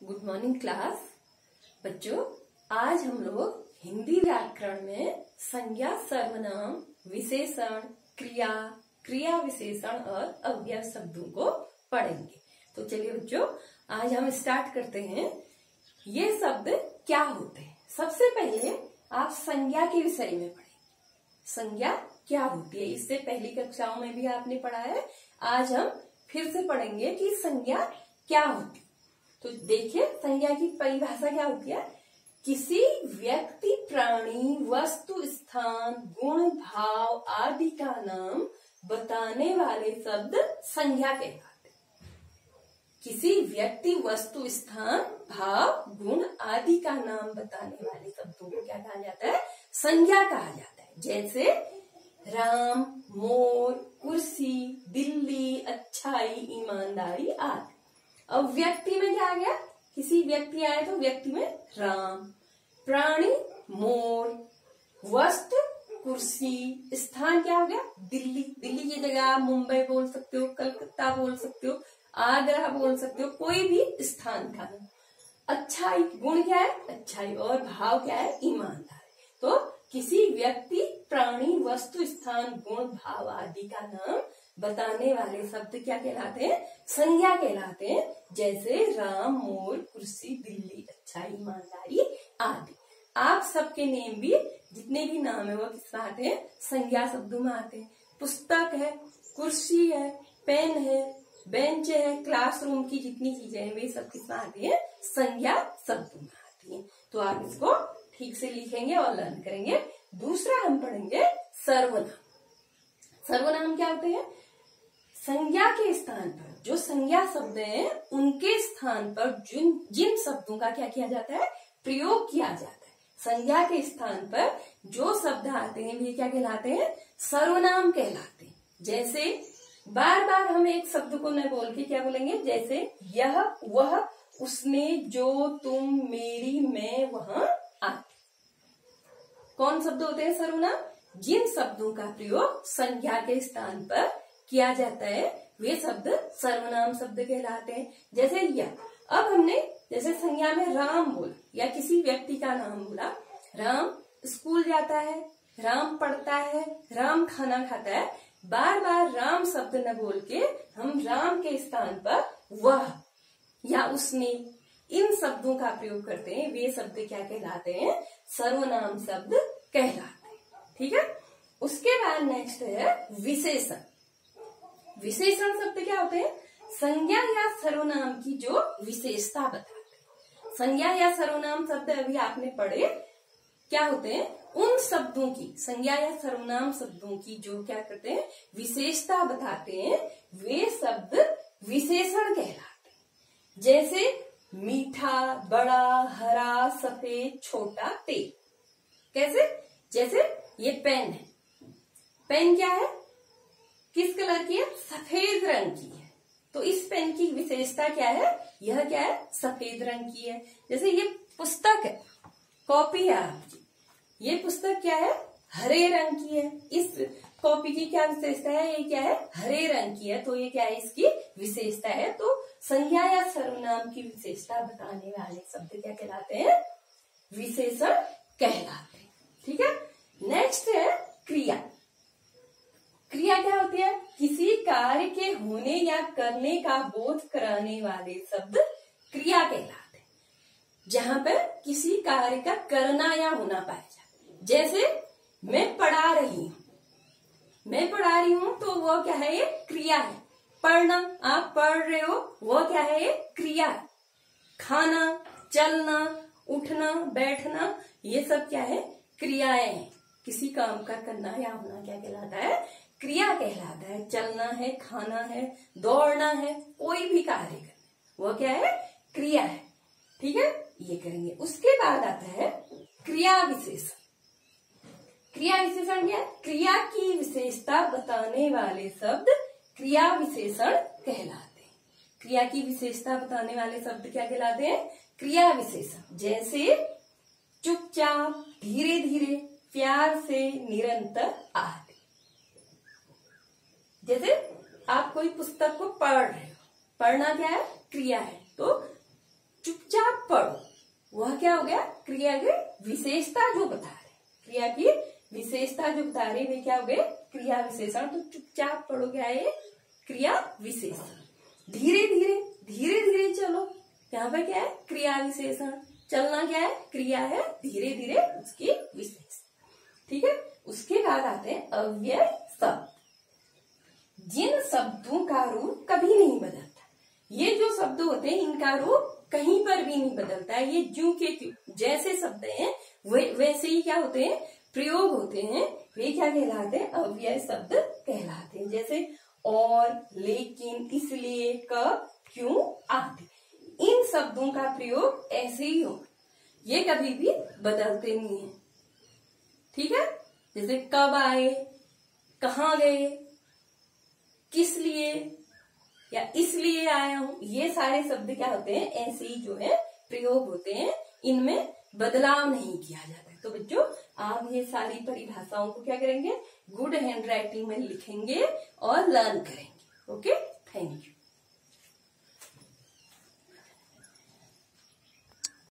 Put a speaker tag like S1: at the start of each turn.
S1: Good morning class. बच्चों, आज हम लोग हिंदी व्याकरण में संज्ञा, सर्वनाम, विशेषण, क्रिया, क्रिया विशेषण और अव्यय शब्दों को पढ़ेंगे। तो चलिए बच्चों, आज हम स्टार्ट करते हैं। ये शब्द क्या होते हैं? सबसे पहले आप संज्ञा के विषय में पढ़ेंगे। संज्ञा क्या होती है? इससे पहली कक्षाओं में भी आपने पढ़ा है। आज हम फिर से पढ़ेंगे कि संज्ञा क्या होती है। तो देखिए, संज्ञा की परिभाषा क्या होती है? किसी व्यक्ति, प्राणी, वस्तु, स्थान, गुण, भाव आदि का नाम बताने वाले शब्द संज्ञा कहलाते हैं। किसी व्यक्ति, वस्तु, स्थान, भाव, गुण आदि का नाम बताने वाले शब्दों को क्या कहा जाता है? संज्ञा कहा जाता है। जैसे राम, मोर, कुर्सी, दिल्ली, अच्छाई, ईमानदारी आदि। अब व्यक्ति में क्या आ गया? किसी व्यक्ति आए तो व्यक्ति में राम, प्राणी मोर, वस्तु कुर्सी, स्थान क्या हो गया? दिल्ली। दिल्ली की जगह आप मुंबई बोल सकते हो, कलकत्ता बोल सकते हो, आगरा बोल सकते हो, कोई भी स्थान का नाम। अच्छाई, गुण क्या है? अच्छाई। और भाव क्या है? ईमानदारी। तो किसी व्यक्ति, प्राणी, वस्तु, स्थान, गुण, भाव आदि का नाम बताने वाले शब्द क्या कहलाते हैं? संज्ञा कहलाते हैं। जैसे राम, मोर, कुर्सी, दिल्ली, अच्छाई, ईमानदारी आदि। आप सबके नेम भी, जितने भी नाम है वो किस में आते हैं? संज्ञा शब्दों में आते हैं। पुस्तक है, कुर्सी है, पेन है, बेंच है, क्लासरूम की जितनी चीजें हैं वे सब किस में आती है? संज्ञा शब्दों में आती है। तो आप इसको ठीक से लिखेंगे और लर्न करेंगे। दूसरा हम पढ़ेंगे सर्वनाम। सर्वनाम क्या होते हैं? संज्ञा के स्थान पर जो संज्ञा शब्द हैं उनके स्थान पर जिन शब्दों का क्या किया जाता है? प्रयोग किया जाता है। संज्ञा के स्थान पर जो शब्द आते हैं वे क्या कहलाते हैं? सर्वनाम कहलाते हैं। जैसे बार बार हम एक शब्द को न बोल के क्या बोलेंगे? जैसे यह, वह, उसने, जो, तुम, मेरी, मैं, वहां आदि। कौन शब्द होते हैं सर्वनाम? जिन शब्दों का प्रयोग संज्ञा के स्थान पर किया जाता है वे शब्द सर्वनाम शब्द कहलाते हैं। जैसे यह, अब हमने जैसे संज्ञा में राम बोला या किसी व्यक्ति का नाम बोला। राम स्कूल जाता है, राम पढ़ता है, राम खाना खाता है। बार बार राम शब्द न बोल के हम राम के स्थान पर वह या उसने, इन शब्दों का प्रयोग करते हैं। वे शब्द क्या कहलाते हैं? सर्वनाम शब्द कहलाते हैं। ठीक है। उसके बाद नेक्स्ट है विशेषण। विशेषण शब्द क्या होते हैं? संज्ञा या सर्वनाम की जो विशेषता बताते हैं। संज्ञा या सर्वनाम शब्द अभी आपने पढ़े क्या होते हैं? उन शब्दों की, संज्ञा या सर्वनाम शब्दों की जो क्या करते हैं? विशेषता बताते हैं। वे शब्द विशेषण कहलाते हैं। जैसे मीठा, बड़ा, हरा, सफेद, छोटा, तेज। कैसे? जैसे ये पेन है। पेन क्या है? किस कलर की है? सफेद रंग की है। तो इस पेन की विशेषता क्या है? यह क्या है? सफेद रंग की है। जैसे ये पुस्तक है, कॉपी है आपकी, ये पुस्तक क्या है? हरे रंग की है। इस कॉपी की क्या विशेषता है? ये क्या है? हरे रंग की है। तो ये क्या है? इसकी विशेषता है। तो संज्ञा या सर्वनाम की विशेषता बताने वाले शब्द क्या कहलाते हैं? विशेषण कहलाते हैं। ठीक है। नेक्स्ट है क्रिया। क्रिया क्या होती है? किसी कार्य के होने या करने का बोध कराने वाले शब्द क्रिया कहलाते हैं। जहां पर किसी कार्य का करना या होना पाया जाता है। जैसे मैं पढ़ा रही हूं, मैं पढ़ा रही हूं तो वो क्या है? ये क्रिया है। पढ़ना, आप पढ़ रहे हो, वो क्या है? ये क्रिया है। खाना, चलना, उठना, बैठना, ये सब क्या है? क्रियाएं हैं। किसी काम का करना या होना क्या कहलाता है? क्रिया कहलाता है। चलना है, खाना है, दौड़ना है, कोई भी कार्य करना, वो क्या है? क्रिया है। ठीक है, ये करेंगे। उसके बाद आता है क्रिया विशेषण। क्रिया विशेषण क्या है? क्रिया की विशेषता बताने वाले शब्द क्रिया विशेषण कहलाते हैं। क्रिया की विशेषता बताने वाले शब्द क्या कहलाते हैं? क्रिया विशेषण। जैसे चुपचाप, धीरे धीरे, प्यार से, निरंतर आदि। जैसे आप कोई पुस्तक को पढ़ रहे हो, पढ़ना क्या है? क्रिया है। तो चुपचाप चुपचाप पढ़ो, वह क्या हो गया, क्रिया की विशेषता जो बता रहे, क्रिया की विशेषता जो बता रही वे क्या हो गए, क्रिया विशेषण। तो चुपचाप पढ़ो क्या है, क्रिया विशेषण। धीरे धीरे धीरे धीरे चलो, यहाँ पे क्या है, क्रिया विशेषण। चलना क्या है, क्रिया है, धीरे धीरे उसकी विशेषण। ठीक है, उसके बाद आते हैं अव्यय शब्द। जिन शब्दों का रूप कभी नहीं बदलता, ये जो शब्द होते हैं इनका रूप कहीं पर भी नहीं बदलता है। ये ज्यों के त्यों जैसे शब्द हैं वैसे ही क्या होते हैं, प्रयोग होते हैं, वे क्या कहलाते हैं, अव्यय शब्द कहलाते हैं। जैसे और, लेकिन, इसलिए, कब, क्यों आदि, इन शब्दों का प्रयोग ऐसे ही हो, ये कभी भी बदलते नहीं है। ठीक है, जैसे कब आए, कहाँ गए, किस लिए या इसलिए आया हूं, ये सारे शब्द क्या होते हैं, ऐसे ही जो है प्रयोग होते हैं, इनमें बदलाव नहीं किया जाता है। तो बच्चों आप ये सारी परिभाषाओं को क्या करेंगे, गुड हैंड राइटिंग में लिखेंगे और लर्न करेंगे। Okay, thank you.